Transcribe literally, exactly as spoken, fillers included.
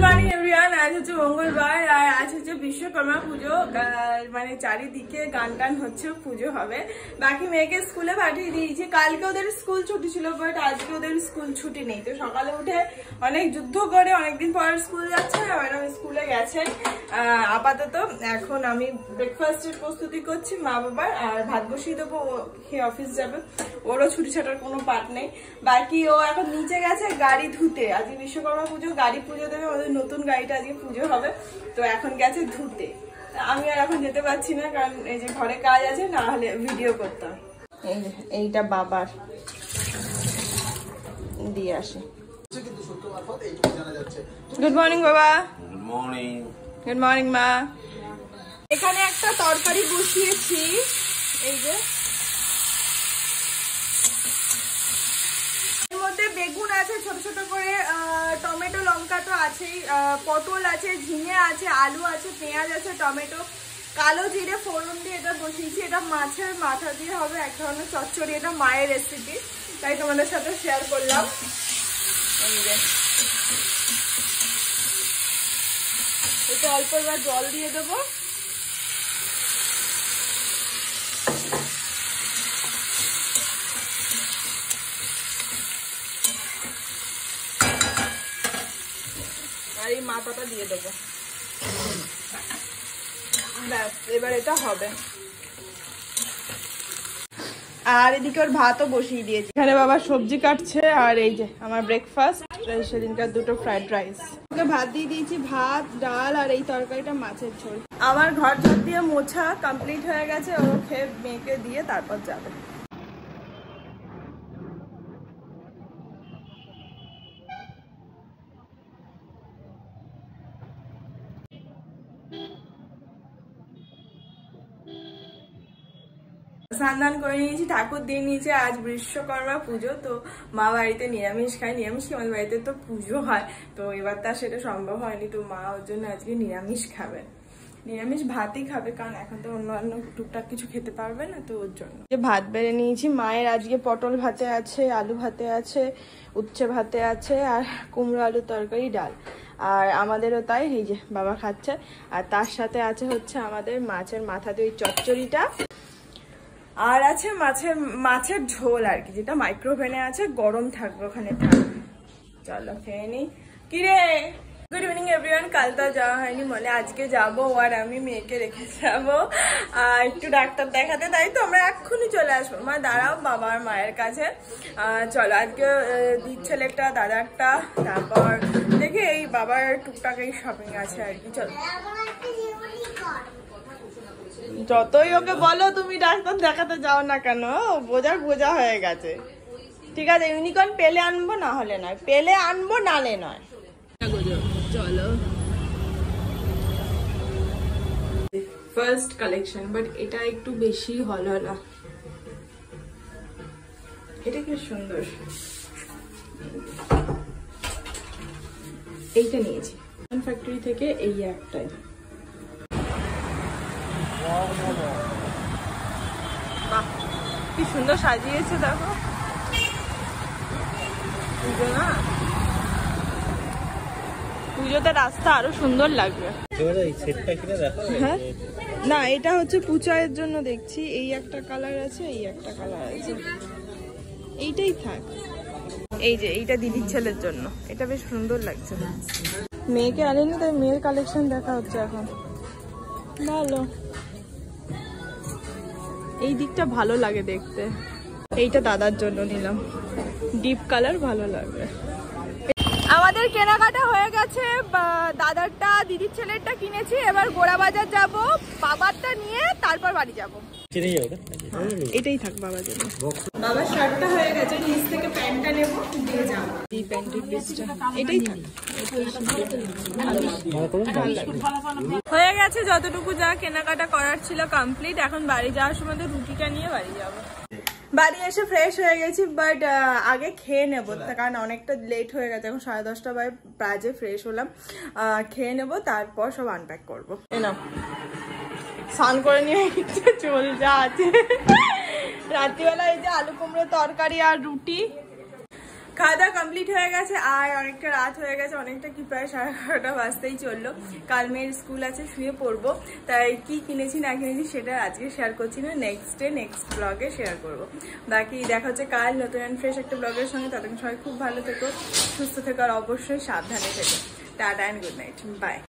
Morning everyone. আজ হচ্ছে মঙ্গলবার আর আজ হচ্ছে বিশ্বকর্মা পুজো। মানে চারিদিকে গান টান হচ্ছে, পুজো হবে। বাকি মেয়েকে স্কুলে পাঠিয়ে দিয়েছি। কালকে ওদের স্কুল ছুটি ছিল, বাট আজকে ওদের স্কুল ছুটি নেই। তো সকালে উঠে অনেক যুদ্ধ করে অনেকদিন পর স্কুল যাচ্ছে, ম্যাডাম স্কুলে গেছে। আপাতত এখন আমি ব্রেকফাস্টের প্রস্তুতি করছি মা বাবার, আর ভাত বসিয়ে দেবো। খেয়ে অফিস যাবে, ওরও ছুটি ছাটার কোনো পাট নেই। বাকি ও এখন নিচে গেছে গাড়ি ধুতে। আজকে বিশ্বকর্মা পুজো, গাড়ি পুজো দেবে, আমাদের নতুন গাড়িটা আজকে পুজো হবে। তো এখন গেছে ধুতে। আমি আর এখন যেতে পারছি না, কারণ এই যে ঘরে কাজ আছে, না হলে ভিডিও করতাম। এই যে এইটা বাবার দিয়ে আসে। গুড মর্নিং বাবা। Good morning. গুড মর্নিং মা। এখানে একটা তরকারি বসিয়েছি, এই যে এর মধ্যে বেগুন আছে ছোট ছোট করে, টমেটো লঙ্কা তো আছেই, পটল আছে, ঝিঙে আছে, আলু আছে, পেঁয়াজ আছে, টমেটো, কালো জিরে ফোড়ন দিয়ে এটা বসিয়েছি। এটা মাছের মাথা দিয়ে হবে, এক ধরনের চচ্চড়ি। এটা মায়ের রেসিপি, তাই তোমাদের সাথে শেয়ার করলাম। এটা অল্প এবার জল দিয়ে দেবো। আর এই মাথাটা দিয়ে দেবো, ব্যাস এবার এটা হবে। আর এদিকে ওর ভাতও বসিয়ে দিয়েছি। এখানে বাবা সবজি কাটছে, আর এই যে আমার ব্রেকফাস্ট, সেদিনকার দুটো ফ্রাইড রাইস। ওকে ভাত দিয়ে দিয়েছি, ভাত ডাল আর এই তরকারিটা মাছের ঝোল। আমার ঘর ঝাড় দিয়ে মোছা কমপ্লিট হয়ে গেছে। ও খেয়ে মেয়েকে দিয়ে তারপর যাবে। স্নান করে নিয়েছি, ঠাকুর দিয়ে নিয়েছি। আজ বিশ্বকর্মা পুজো, তো মা বাড়িতে নিরামিষ খায়। নিরামিষ কি আমাদের বাড়িতে তো পুজো হয়, তো এবার তার সেটা সম্ভব হয়নি। তো মা ওর জন্য আজকে নিরামিষ খাবে, নিরামিষ ভাতই খাবে, কারণ এখন তো অন্য অন্য টুকটাক কিছু খেতে পারবে না, তো ওর জন্য ভাত বেড়ে নিয়েছি। মায়ের আজকে পটল ভাতে আছে, আলু ভাতে আছে, উচ্ছে ভাতে আছে, আর কুমড়ো আলু তরকারি, ডাল। আর আমাদেরও তাই, এই যে বাবা খাচ্ছে। আর তার সাথে আছে হচ্ছে আমাদের মাছের মাথা দিয়ে ওই চচ্চড়িটা, আর আছে মাছের মাছের ঝোল আর কি, যেটা মাইক্রোওভেনে আছে, গরম থাকবে, ওখানে থাকবে। চলো খেয়ে নি। কিরে, গুড ইভিনিং এভরিওয়ান। কাল তো যাওয়া হয়নি মলে, আজকে যাবো। আর আমি মেয়েকে রেখে যাবো আর একটু ডাক্তার দেখাতে, তাই তো আমরা এক্ষুনি চলে আসবো। মা দাঁড়াও, বাবার মায়ের কাছে। চলো আজকে দিচ্ছেলে একটা, দাদারটা, তারপর দেখি এই বাবার টুকটাক এই শপিং আছে আর কি। চলো, যতই ওকে বলো তুমি ডাক্তার দেখাতে যাও না কেন, বোঝা বোঝা হয়ে গেছে। ঠিক আছে, ইউনিকর্ন পেলে আনবো, না হলে নয়, পেলে আনবো, নালে নয়। চলো, ফার্স্ট কালেকশন, বাট এটা একটু বেশি হলো না। এটা কি সুন্দর, এইটা নিয়েছি ফ্যাক্টরি থেকে, এই একটাই। বাহ, কি সুন্দর সাজিয়েছে, দেখো। পুজো না, পুজোতে রাস্তা আরো সুন্দর লাগবে। হ্যাঁ, না এটা হচ্ছে পূজার জন্য দেখছি। এই একটা কালার আছে, এই একটা কালার আছে, এইটাই থাক। এই যে এইটা দিদির ছেলের জন্য, এটা বেশ সুন্দর লাগছে। মেয়েকে আনেনি, তাই মেয়ের কালেকশন দেখা হচ্ছে এখন। ভালো, এই দিকটা ভালো লাগে দেখতে। এইটা দাদার জন্য নিলাম, ডিপ কালার ভালো লাগবে। আমাদের কেনাকাটা হয়ে গেছে, দাদারটা দিদির ছেলেরটা কিনেছি। এবার গোড়া বাজার যাব, বাবারটা নিয়ে তারপর বাড়ি যাব। এটাই থাক বাবার জন্য। বাবার শার্টটা হয়ে গেছে, নিচ থেকে প্যান্টটা নেব, দিয়ে যাবো। এই প্যান্টের পিসটা এটাই থাক, হয়ে গেছে। যতটুকু যা কেনাকাটা করার ছিল কমপ্লিট। এখন বাড়ি যাওয়ার সময় তো রুটিটা নিয়ে বাড়ি যাব। বাড়ি এসে ফ্রেশ হয়ে গেছি, বাট আগে খেয়ে নেবো, কারণ অনেকটা লেট হয়ে গেছে। এখন সাড়ে দশটা বাজে ফ্রেশ হলাম। খেয়ে নেবো, তারপর সব আনপ্যাক করবো। এনাম স্নান করে নিয়ে চল যা আছে। রাত্রিবেলা এই যে আলু কুমড়ো তরকারি আর রুটি। খাওয়া দাওয়া কমপ্লিট হয়ে গেছে আর অনেকটা রাত হয়ে গেছে, অনেকটা কি প্রায় সাড়ে এগারোটা বাজতেই চললো। কাল মেয়ের স্কুল আছে, শুয়ে পড়বো। তাই কি কিনেছি না কিনেছি সেটা আজকে শেয়ার করছি না, নেক্সট ডে নেক্সট ব্লগে শেয়ার করবো। বাকি দেখা হচ্ছে কাল নতুন অ্যান্ড ফ্রেশ একটা ব্লগের সঙ্গে। ততক্ষণ সবাই খুব ভালো থেকো, সুস্থ থেকো আর অবশ্যই সাবধানে থেকো। Tata and good night, by.